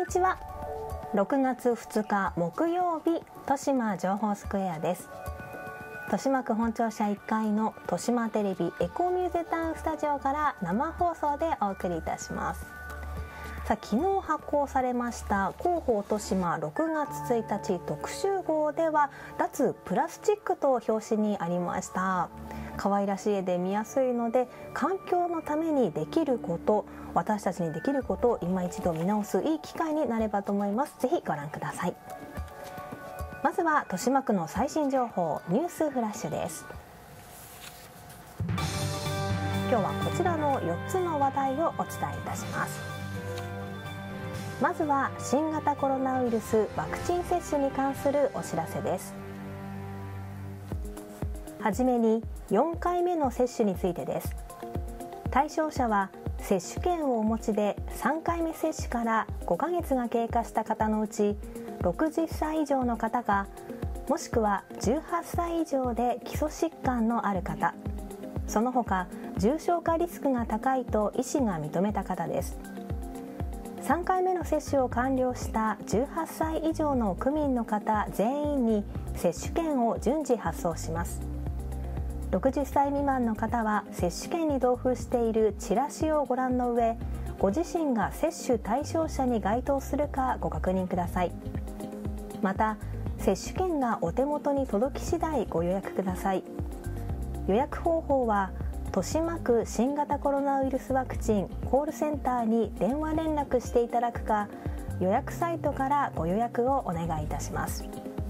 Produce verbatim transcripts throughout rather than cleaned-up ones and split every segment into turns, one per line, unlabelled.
にちは。ろくがつふつか木曜日、豊島情報スクエアです。豊島区本庁舎いっかいの豊島テレビエコミューゼタウンスタジオから生放送でお送りいたします。さあ、昨日発行されました広報豊島ろくがつついたち特集号では脱プラスチックと表紙にありました。可愛らしい絵で見やすいので、環境のためにできること、私たちにできることを今一度見直すいい機会になればと思います。ぜひご覧ください。まずは豊島区の最新情報、ニュースフラッシュです。今日はこちらのよっつの話題をお伝えいたします。まずは新型コロナウイルスワクチン接種に関するお知らせです。はじめによんかいめの接種についてです。対象者は接種券をお持ちでさんかいめ接種からごかげつが経過した方のうちろくじゅっさい以上の方か、もしくはじゅうはっさい以上で基礎疾患のある方、その他重症化リスクが高いと医師が認めた方です。さんかいめの接種を完了したじゅうはっさい以上の区民の方全員に接種券を順次発送します。ろくじゅっさい未満の方は接種券に同封しているチラシをご覧の上、ご自身が接種対象者に該当するかご確認ください。また、接種券がお手元に届き次第ご予約ください。予約方法は豊島区新型コロナウイルスワクチンコールセンターに電話連絡していただくか、予約サイトからご予約をお願いいたします。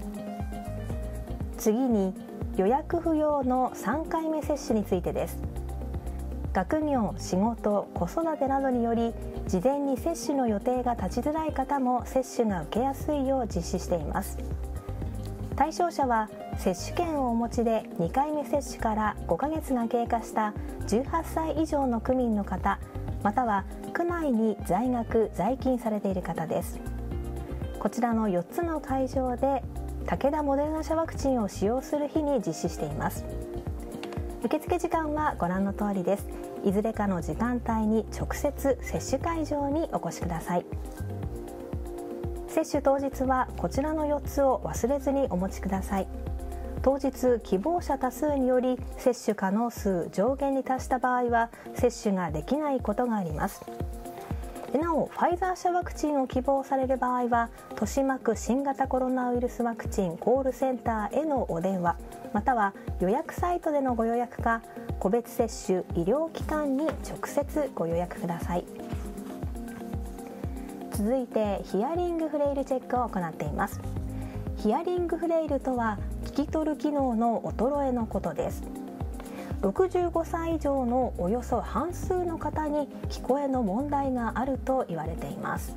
次に予約不要のさんかいめ接種についてです。学業、仕事、子育てなどにより事前に接種の予定が立ちづらい方も接種が受けやすいよう実施しています。対象者は接種券をお持ちでにかいめ接種からごかげつが経過したじゅうはっさい以上の区民の方、または区内に在学・在勤されている方です。こちらのよっつの会場で武田モデルナ社ワクチンを使用する日に実施しています。受付時間はご覧の通りです。いずれかの時間帯に直接接種会場にお越しください。接種当日はこちらのよっつを忘れずにお持ちください。当日希望者多数により接種可能数上限に達した場合は接種ができないことがあります。なお、ファイザー社ワクチンを希望される場合は豊島区新型コロナウイルスワクチンコールセンターへのお電話、または予約サイトでのご予約か、個別接種医療機関に直接ご予約ください。続いてヒアリングフレイルチェックを行っています。ヒアリングフレイルとは聞き取る機能の衰えのことです。ろくじゅうごさい以上のおよそ半数の方に聞こえの問題があると言われています。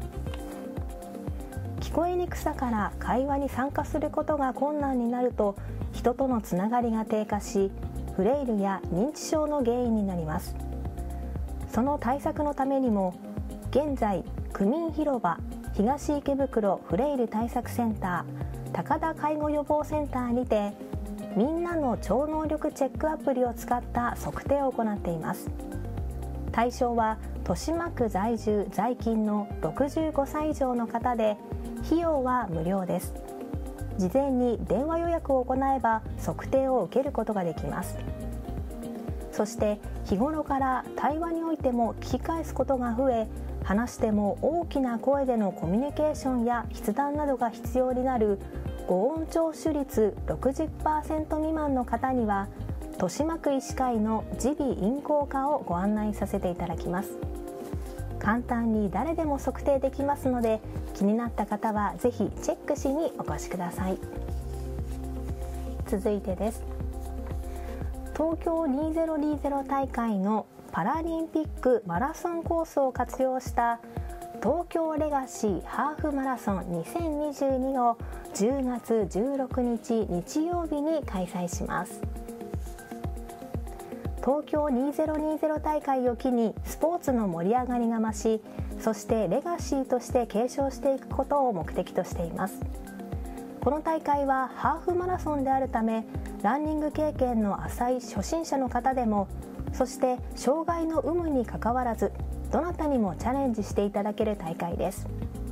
聞こえにくさから会話に参加することが困難になると人とのつながりが低下し、フレイルや認知症の原因になります。その対策のためにも現在、区民広場東池袋フレイル対策センター高田介護予防センターにてみんなの超能力チェックアプリを使った測定を行っています。対象は豊島区在住在勤のろくじゅうごさい以上の方で、費用は無料です。事前に電話予約を行えば測定を受けることができます。そして日頃から対話においても聞き返すことが増え、話しても大きな声でのコミュニケーションや筆談などが必要になる語音聴取率 ろくじゅっパーセント 未満の方には豊島区医師会の耳鼻咽喉科をご案内させていただきます。簡単に誰でも測定できますので、気になった方はぜひチェックしにお越しください。続いてです。東京にせんにじゅう大会のパラリンピックマラソンコースを活用した東京レガシーハーフマラソンにせんにじゅうにをじゅうがつじゅうろくにち日曜日に開催します。東京にせんにじゅう大会を機にスポーツの盛り上がりが増し、そしてレガシーとして継承していくことを目的としています。この大会はハーフマラソンであるため、ランニング経験の浅い初心者の方でも、そして障害の有無にかかわらずどなたにもチャレンジしていただける大会です。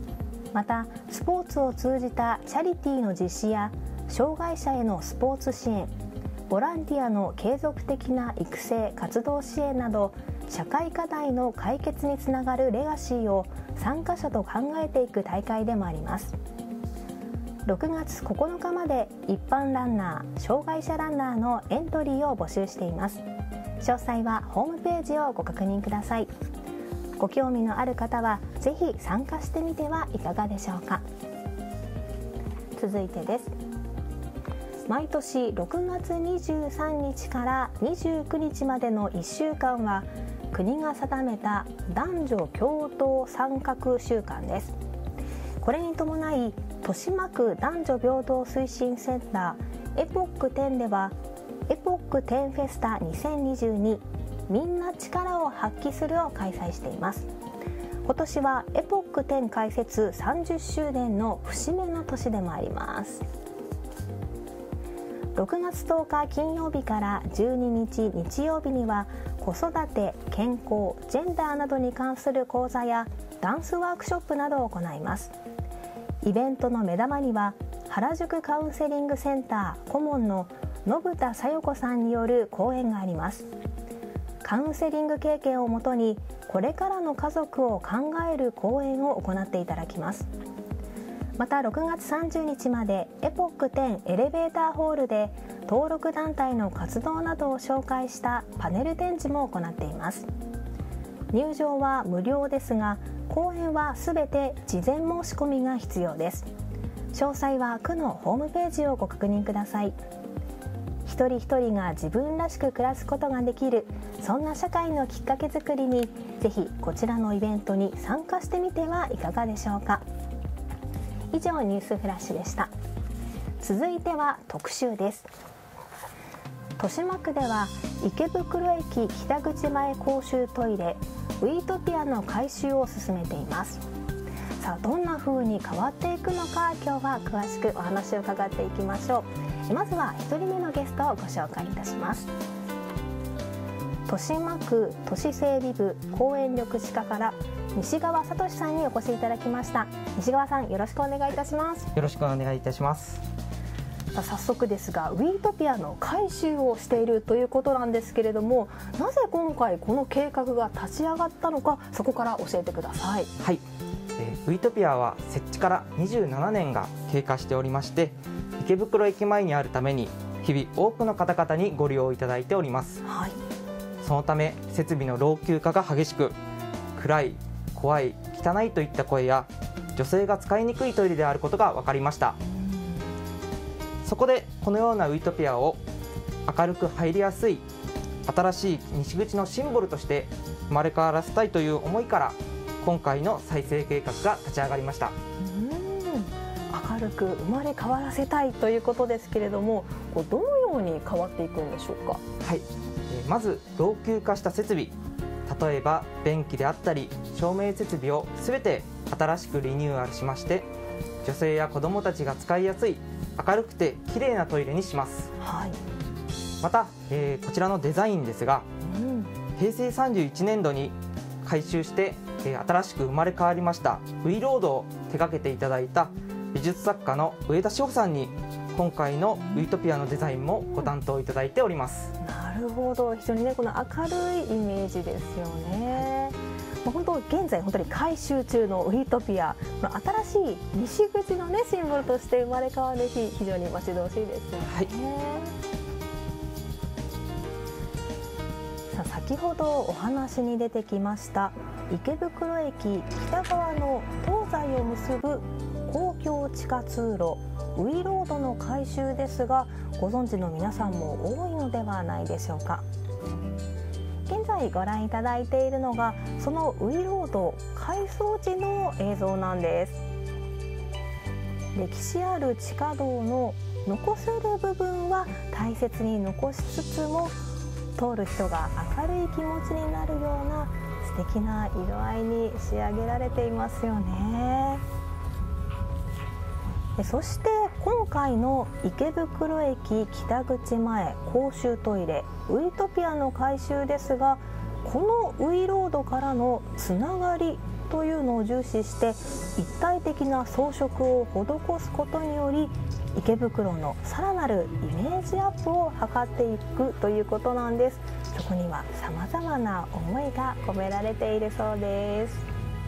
またスポーツを通じたチャリティーの実施や障害者へのスポーツ支援、ボランティアの継続的な育成・活動支援など社会課題の解決につながるレガシーを参加者と考えていく大会でもあります。ろくがつここのかまで一般ランナー、障害者ランナーのエントリーを募集しています。詳細はホームページをご確認ください。ご興味のある方はぜひ参加してみてはいかがでしょうか。続いてです。毎年ろくがつにじゅうさんにちからにじゅうくにちまでのいっしゅうかんは国が定めた男女共同参画週間です。これに伴い豊島区男女平等推進センターエポックじゅうではエポックじゅうフェスタにせんにじゅうにみんな力を発揮するを開催しています。今年はエポックじゅう開設さんじゅっしゅうねんの節目の年でもあります。ろくがつとおか金曜日からじゅうににち日曜日には子育て、健康、ジェンダーなどに関する講座やダンスワークショップなどを行います。イベントの目玉には原宿カウンセリングセンター顧問の信田小夜子さんによる講演があります。カウンセリング経験をもとにこれからの家族を考える講演を行っていただきます。またろくがつさんじゅうにちまでエポックじゅうエレベーターホールで登録団体の活動などを紹介したパネル展示も行っています。入場は無料ですが講演はすべて事前申し込みが必要です。詳細は区のホームページをご確認ください。一人一人が自分らしく暮らすことができる、そんな社会のきっかけ作りにぜひこちらのイベントに参加してみてはいかがでしょうか。以上ニュースフラッシュでした。続いては特集です。豊島区では池袋駅北口前公衆トイレウィートピアの改修を進めています。さあどんな風に変わっていくのか、今日は詳しくお話を伺っていきましょう。まずはひとりめのゲストをご紹介いたします。豊島区都市整備部公園緑地課から西川聡さんにお越しいただきました。西川さん、よろしくお願いいたします。
よろしくお願いいたします。
さあ早速ですが、ウィートピアの改修をしているということなんですけれども、なぜ今回この計画が立ち上がったのか、そこから教えてください。
はい、えー、ウィートピアは設置からにじゅうななねんが経過しておりまして、池袋駅前にあるために日々多くの方々にご利用いただいております。
はい、
そのため設備の老朽化が激しく、暗い、怖い、汚いといった声や女性が使いにくいトイレであることが分かりました。そこでこのようなウィートピアを明るく入りやすい新しい西口のシンボルとして生まれ変わらせたいという思いから今回の再生計画が立ち上がりました。
明るく生まれ変わらせたいということですけれども、どのように変わっていくんでしょうか。
はい、まず老朽化した設備、例えば便器であったり照明設備をすべて新しくリニューアルしまして、女性や子どもたちが使いやすい明るくて綺麗なトイレにします。はい、また、えー、こちらのデザインですが、うん、へいせいさんじゅういちねんどに改修して、えー、新しく生まれ変わりましたウィロードを手掛けていただいた美術作家の上田志保さんに今回のウィートピアのデザインもご担当いただいております。
なるほど、非常にね、この明るいイメージですよね。本当現在本当に改修中のウィートピア、この新しい西口の、ね、シンボルとして生まれ変わる日、非常に待ち遠しいですよね。はい、さあ先ほどお話に出てきました池袋駅北側の東西を結ぶ公共地下通路ウィロードの改修ですが、ご存知の皆さんも多いのではないでしょうか。現在ご覧いただいているのがそのウィロード改装時の映像なんです。歴史ある地下道の残せる部分は大切に残しつつも、通る人が明るい気持ちになるような素敵な色合いに仕上げられていますよね。そして今回の池袋駅北口前公衆トイレウィートピアの改修ですが、このウィロードからのつながりというのを重視して一体的な装飾を施すことにより池袋のさらなるイメージアップを図っていくということなんです。そこにはさまざまな思いが込められているそうです。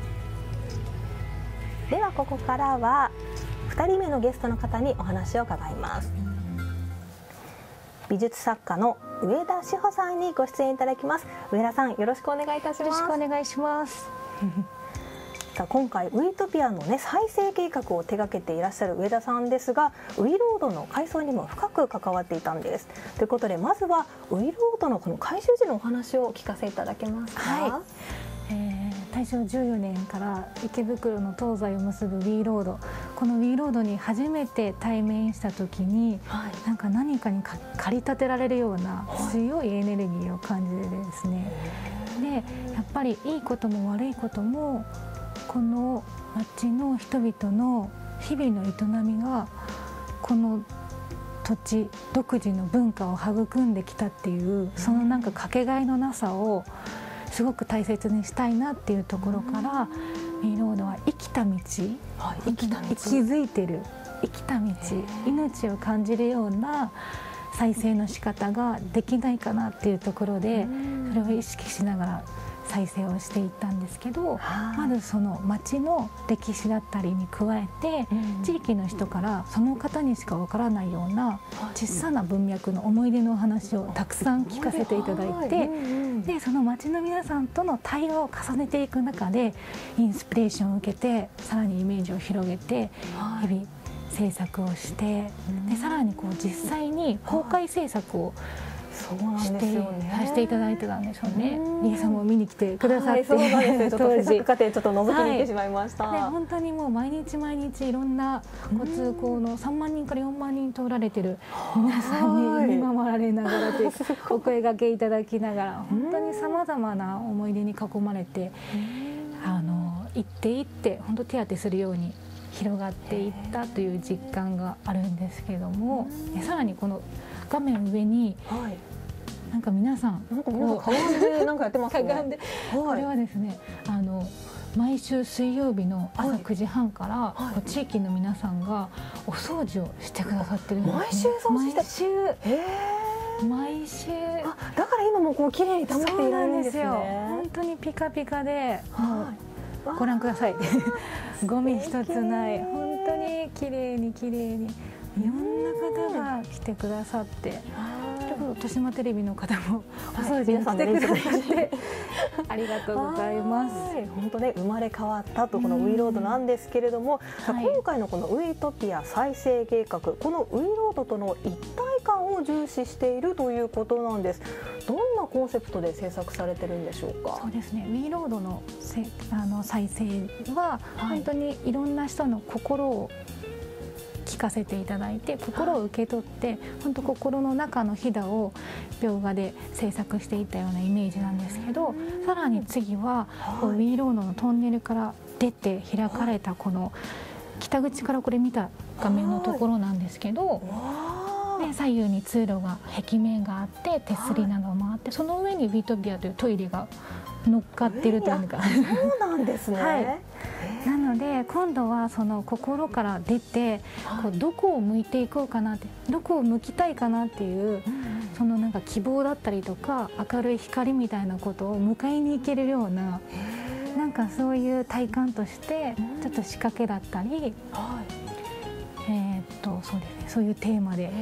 ではここからはふたりめのゲストの方にお話を伺います。美術作家の上田志保さんにご出演いただきます。上田さん、よろしくお願いいたします。
よろしくお願いします。
さあ今回ウィトピアの、ね、再生計画を手掛けていらっしゃる上田さんですが、ウィロードの改装にも深く関わっていたんです。ということでまずはウィロードのこの改修時のお話を聞かせいただけますか。
はい、えー、大正じゅうよねんから池袋の東西を結ぶウィーロード、このウィーロードに初めて対面した時に、はい、なんか何かにか駆り立てられるような強いエネルギーを感じてですね、でやっぱりいいことも悪いこともこの町の人々の日々の営みがこの土地独自の文化を育んできたっていう、そのなんかかけがえのなさをすごく大切にしたいなっていうところから、ウィーロードは生きた道、はい、生きた道、息づいてる生きた道、命を感じるような再生の仕方ができないかなっていうところで、それを意識しながら再生をしていったんですけど、まずその町の歴史だったりに加えて、うん、地域の人からその方にしかわからないような小さな文脈の思い出のお話をたくさん聞かせていただいて、でその町の皆さんとの対話を重ねていく中でインスピレーションを受けて、さらにイメージを広げて日々制作をして、でさらにこう実際に公開制作を
そうなんですよね、
させていただいてたんですよね。リエさんも見に来てくださって、はい、
そうなんですよ。ちょっと制作過程ちょっと覗きに行ってしまいました。
はい、で本当にもう毎日毎日いろんなご通行のさんまんにんからよんまんにん通られてる皆さんに見守られながらでお声掛けいただきながら、本当にさまざまな思い出に囲まれて、あの行って行って本当手当てするように広がっていったという実感があるんですけれども、さらにこの画面上に、はい、なんか皆さん
なんか皆さんかがんでなんかやってますね。
かがんで、はい、これはですね、あの毎週水曜日の朝くじはんから、はい、地域の皆さんがお掃除をしてくださってるんですね。
毎週掃除して、
毎週毎週
あ、だから今もこう綺麗に保っていられるんですね。
本当にピカピカで、もうご覧くださいゴミ一つない、本当に綺麗に綺麗にいろんな方が来てくださって、豊島テレビの方もお掃除に来てくださって、ありがとうございます。
本当ね、生まれ変わったとこのウィロードなんですけれども、はい、今回のこのウィトピア再生計画、このウィロードとの一体感を重視しているということなんです。どんなコンセプトで制作されてるんでしょうか。
そうですね、ウィロードのせあの再生は本当にいろんな人の心を聞かせていただいて、心を受け取って、本当心の中のひだを描画で制作していったようなイメージなんですけど、さらに次はこうウィーロードのトンネルから出て開かれたこの北口からこれ見た画面のところなんですけど、で左右に通路が壁面があって手すりなどもあって、その上にウィトピアというトイレが乗っかってるというか、
そうなんですね。はい、
なので今度はその心から出て、こうどこを向いていこうかなって、どこを向きたいかなっていう、そのなんか希望だったりとか明るい光みたいなことを迎えに行けるような、なんかそういう体感としてちょっと仕掛けだったり、えっとそうですね、そういうテーマで。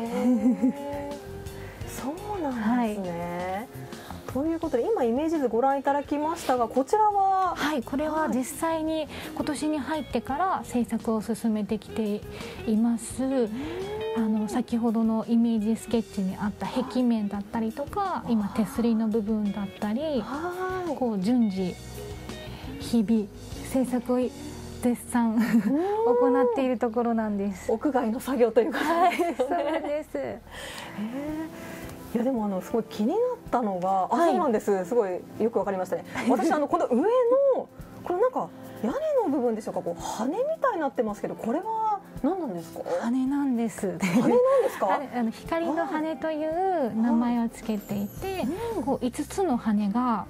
そうなんですね。はい、ということで今イメージ図ご覧いただきましたが、こちらは、
はい、これは実際に今年に入ってから制作を進めてきています。あの先ほどのイメージスケッチにあった壁面だったりとか、今手すりの部分だったり、こう順次日々制作を絶賛行っているところなんです。
屋外の作業というか、
はい、そうです。え
ー、いやでもあのすごい気になったのが、あ、そうなんです。すごいよくわかりましたね。私あのこの上のこれなんか屋根の部分でしょうか、こう羽みたいになってますけど、これは何なんですか。
羽なんです。
羽なんですか。
あの光の羽という名前をつけていて、こう五つの羽が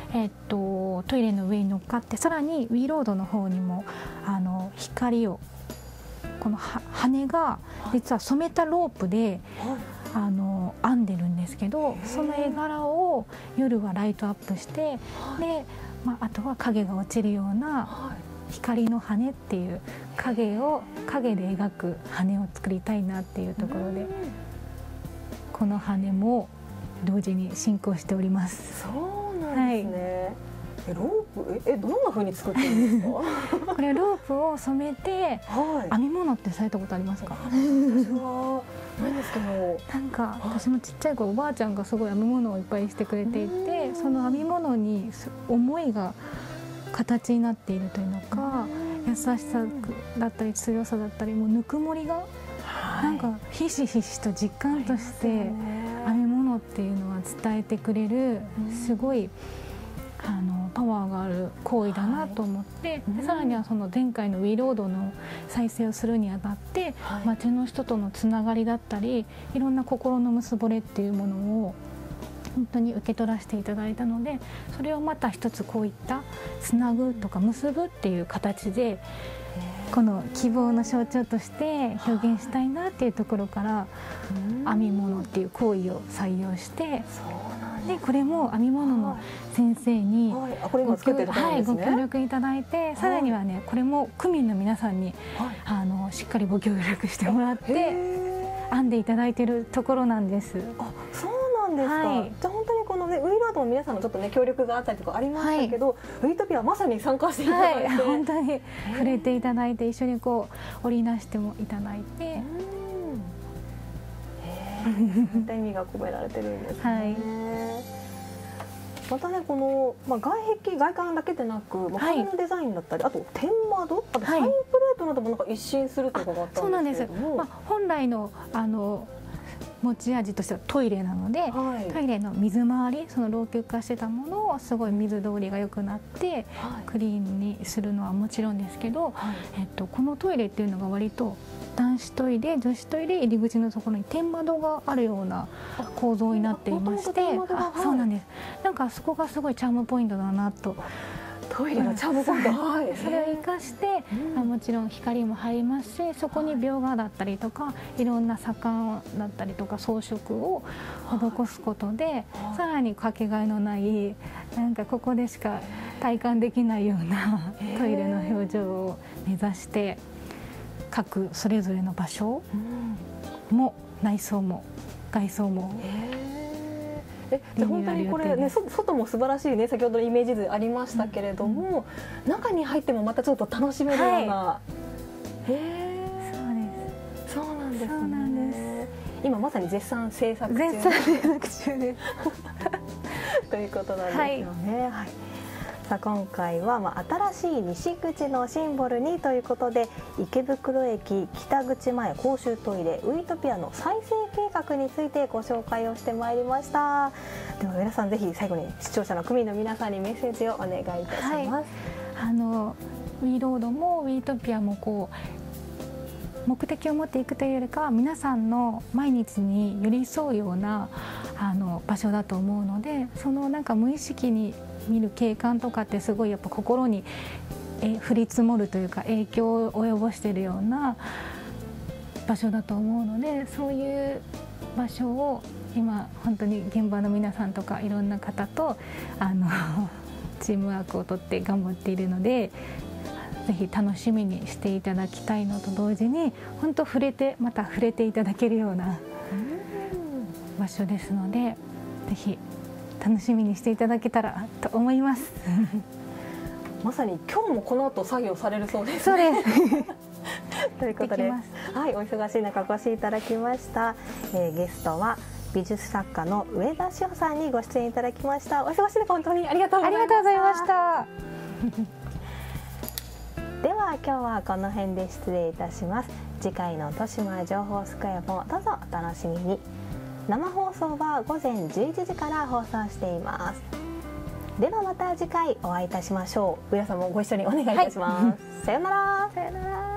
えっと、トイレの上に乗っかって、さらにウィーロードの方にもあの光を、この羽が実は染めたロープで、はい、あの編んでるんですけど、その絵柄を夜はライトアップして、はい、で、まあ、あとは影が落ちるような光の羽っていう影を影で描く羽を作りたいなっていうところで、この羽も同時に進行しております。
そうなんですね、はい、えロープえどんな風に作ってるんですか？
これロープを染めて、はい、編み物ってされたことありますか？
私はないんですけど、
なんか私もちっちゃい頃おばあちゃんがすごい編み物をいっぱいしてくれていて、その編み物に思いが形になっているというのか、優しさだったり強さだったり、もうぬくもりがなんかひしひしと実感として編み物っていうのは伝えてくれる、すごいあのパワーがある行為だなと思って、でさらにはその前回のウィーロードの再生をするにあたって、町の人とのつながりだったり、いろんな心の結ぼれっていうものを本当に受け取らせていただいたので、それをまた一つこういったつなぐとか結ぶっていう形で、この希望の象徴として表現したいなっていうところから編み物っていう行為を採用して、でこれも編み物の先生にご協力いただいて、さらにはね、これも区民の皆さんにあのしっかりご協力してもらって編んでいただいているところなんです。
あ、そうなんですか。はい、じゃあ本当にこのね、ウィーラードの皆さんのちょっとね協力があったりとかありましたけど、はい、ウィートピアまさに参加していただいて、はい、
本当に触れていただいて、一緒にこう織りなしてもいただいて、
そういった意味が込められてるんですね。はい、またね、この、まあ、外壁外観だけでなく、まあ、壁のデザインだったり、はい、あと天窓、あとサインプレートなどもなんか一新すると伺ったんですけれども、そうなんです。まあ、
本来のあの持ち味としてはトイレなので、はい、トイレの水回り、その老朽化してたものをすごい水通りが良くなって、はい、クリーンにするのはもちろんですけど、はい、えっと、このトイレっていうのが割と男子トイレ、女子トイレ入り口のところに天窓があるような構造になっていまして、あ、そうなんです。なんかそこがすごいチャームポイントだなと。
トイレのチャームポイント、
はい、それを生かして、うん、もちろん光も入りますし、そこに描画だったりとか、いろんな左官だったりとか装飾を施すことで、はい、さらにかけがえのないなんかここでしか体感できないようなトイレの表情を目指して、各それぞれの場所も内装も外装も。
え、じゃあ本当にこれね、外も素晴らしいね、先ほどのイメージ図ありましたけれども、うん、中に入ってもまたちょっと楽しめるような、はい、へえ、そうです。そうなんですね。そうなんです。今まさに絶賛制作中。
絶賛制作中です。
ということなんですよね。はい、はい、さあ今回は、まあ、新しい西口のシンボルにということで、池袋駅北口前公衆トイレウィートピアの再生計画についてご紹介をしてまいりました。では皆さん、ぜひ最後に視聴者の区民の皆さんにメッセージをお願いいたします。はい、
あのウィーロードもウィートピアもこう目的を持っていくというよりかは、皆さんの毎日に寄り添うようなあの場所だと思うので、そのなんか無意識に見る景観とかってすごいやっぱ心にえ降り積もるというか、影響を及ぼしているような場所だと思うので、そういう場所を今本当に現場の皆さんとかいろんな方とあのチームワークをとって頑張っているので、ぜひ楽しみにしていただきたいのと同時に、本当触れてまた触れていただけるような場所ですので、ぜひ楽しみにしていただけたらと思います。
まさに今日もこの後作業されるそうです、ね。
そうです。
ということで、はい、お忙しい中お越しいただきました。えー、ゲストは美術作家の上田志保さんにご出演いただきました。お忙しい中本当にありがとうございました。
ありがとうございました。
では今日はこの辺で失礼いたします。次回の豊島情報スクエアもどうぞお楽しみに。生放送はごぜんじゅういちじから放送しています。ではまた次回お会いいたしましょう。上田さんもご一緒にお願いいたします。はい、さようなら。
さようなら。